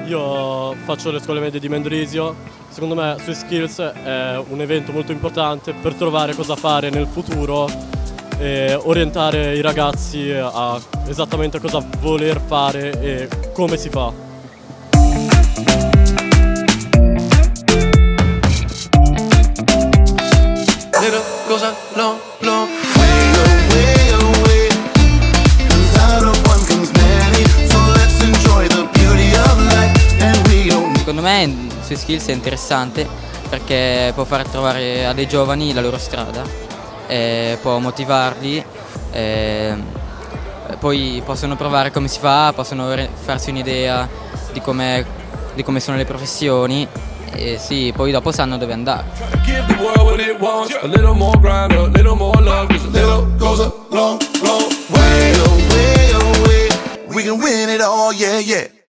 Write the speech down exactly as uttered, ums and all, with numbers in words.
Io faccio le scuole medie di Mendrisio. Secondo me Sui Skills è un evento molto importante per trovare cosa fare nel futuro e orientare i ragazzi a esattamente cosa voler fare e come si fa. Cosa no, no. Secondo me Sui Skills è interessante perché può far trovare a dei giovani la loro strada, e può motivarli, e poi possono provare come si fa, possono farsi un'idea di come, di come sono le professioni e sì, poi dopo sanno dove andare. We can win it all, yeah, yeah.